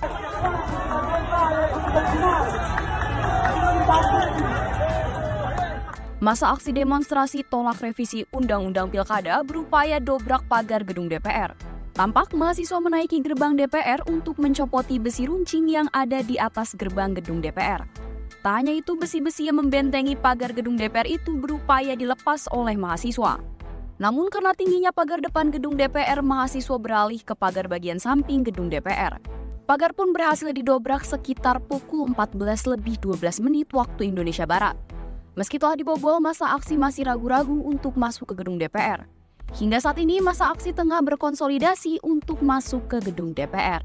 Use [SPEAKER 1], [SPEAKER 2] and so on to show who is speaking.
[SPEAKER 1] Masa aksi demonstrasi tolak revisi Undang-Undang Pilkada berupaya dobrak pagar gedung DPR. Tampak mahasiswa menaiki gerbang DPR untuk mencopoti besi runcing yang ada di atas gerbang gedung DPR. Tak hanya itu, besi-besi yang membentengi pagar gedung DPR itu berupaya dilepas oleh mahasiswa. Namun karena tingginya pagar depan gedung DPR, mahasiswa beralih ke pagar bagian samping gedung DPR. Pagar pun berhasil didobrak sekitar pukul 14:12 waktu Indonesia Barat. Meski telah dibobol, masa aksi masih ragu-ragu untuk masuk ke gedung DPR. Hingga saat ini, masa aksi tengah berkonsolidasi untuk masuk ke gedung DPR.